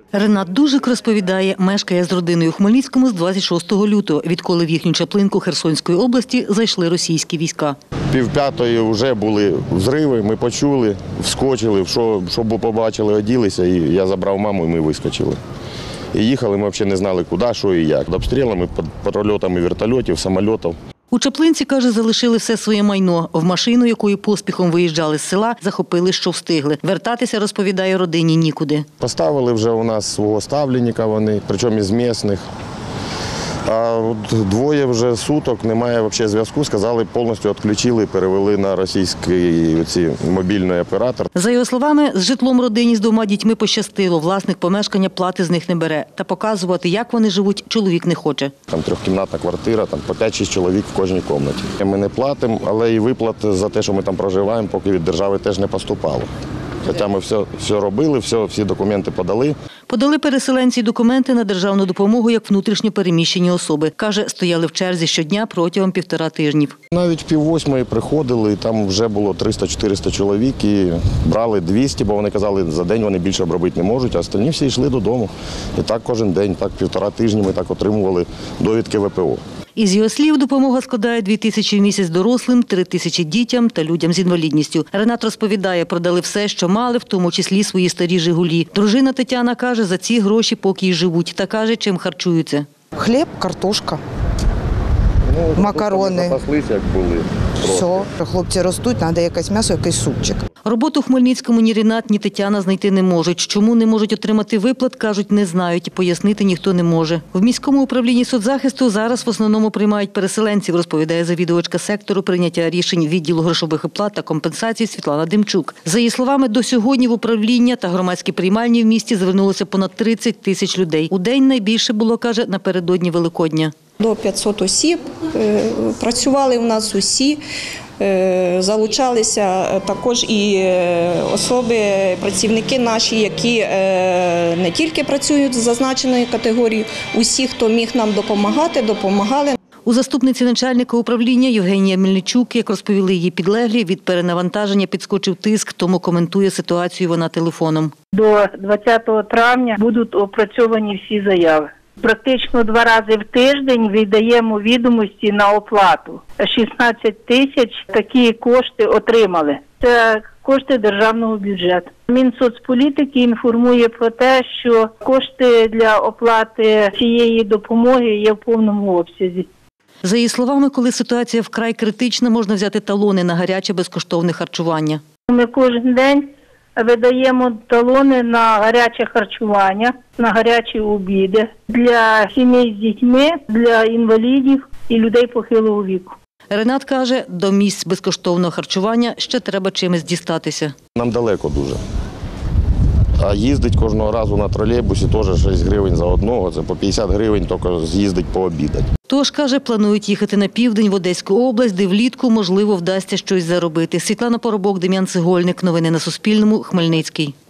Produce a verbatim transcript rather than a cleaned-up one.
Ренат Дужик розповідає, мешкає з родиною у Хмельницькому з двадцять шостого лютого, відколи в їхню Чаплинку Херсонської області зайшли російські війська. Півп'ятої вже були взриви, ми почули, вскочили, що, що побачили, оділися, і я забрав маму, і ми вискочили. І їхали, ми взагалі не знали, куди, що і як. Обстрілами, прольотами вертольотів, самольотів. У Чаплинці, каже, залишили все своє майно. В машину, якою поспіхом виїжджали з села, захопили, що встигли. Вертатися, розповідає, родині нікуди. Поставили вже у нас свого ставленника вони, причому із місцевих. А от двоє вже суток, немає взагалі зв'язку, сказали, повністю відключили, перевели на російський оці, мобільний оператор. За його словами, з житлом родині з двома дітьми пощастило. Власник помешкання плати з них не бере. Та показувати, як вони живуть, чоловік не хоче. Там трьохкімнатна квартира, там по п'ять-шість чоловік в кожній кімнаті. Ми не платимо, але і виплат за те, що ми там проживаємо, поки від держави теж не поступало. Хоча ми все, все робили, все, всі документи подали. Подали переселенці документи на державну допомогу як внутрішньо переміщені особи. Каже, стояли в черзі щодня протягом півтора тижнів. Навіть пів восьмої приходили, і там вже було триста-чотириста чоловік і брали двісті, бо вони казали, за день вони більше обробити не можуть, а остальні всі йшли додому. І так кожен день, так півтора тижні ми так отримували довідки В П О. Із його слів, допомога складає дві тисячі в місяць дорослим, три тисячі дітям та людям з інвалідністю. Ренат розповідає, продали все, що мали, в тому числі свої старі «Жигулі». Дружина Тетяна каже, за ці гроші поки й живуть. Та каже, чим харчуються. Хліб, картошка, ну, макарони. Запаслися, як були. Все, хлопці ростуть, треба якесь м'ясо, якийсь супчик. Роботу в Хмельницькому ні Ренат, ні Тетяна знайти не можуть. Чому не можуть отримати виплат, кажуть, не знають і пояснити ніхто не може. В міському управлінні соцзахисту зараз в основному приймають переселенців, розповідає завідувачка сектору прийняття рішень відділу грошових виплат та компенсацій Світлана Демчук. За її словами, до сьогодні в управління та громадські приймальні в місті звернулося понад тридцять тисяч людей. У день найбільше було, каже, напередодні Великодня. До п'ятсот осіб, працювали у нас усі, залучалися також і особи, працівники наші, які не тільки працюють з зазначеною категорією, усі, хто міг нам допомагати, допомагали. У заступниці начальника управління Євгенія Мельничук, як розповіли її підлеглі, від перенавантаження підскочив тиск, тому коментує ситуацію вона телефоном. До двадцятого травня будуть опрацьовані всі заяви. Практично два рази в тиждень віддаємо відомості на оплату. шістнадцять тисяч такі кошти отримали. Це кошти державного бюджету. Мінсоцполітики інформує про те, що кошти для оплати цієї допомоги є в повному обсязі. За її словами, коли ситуація вкрай критична, можна взяти талони на гаряче безкоштовне харчування. Ми кожен день видаємо талони на гаряче харчування, на гарячі обіди для сімей з дітьми, для інвалідів і людей похилого віку. Ренат каже, до місць безкоштовного харчування ще треба чимось дістатися. Нам далеко дуже. А їздить кожного разу на тролейбусі теж шість гривень за одного, це по п'ятдесят гривень тільки з'їздить пообідати. Тож, каже, планують їхати на південь в Одеську область, де влітку, можливо, вдасться щось заробити. Світлана Поробок, Дем'ян Цегольник. Новини на Суспільному. Хмельницький.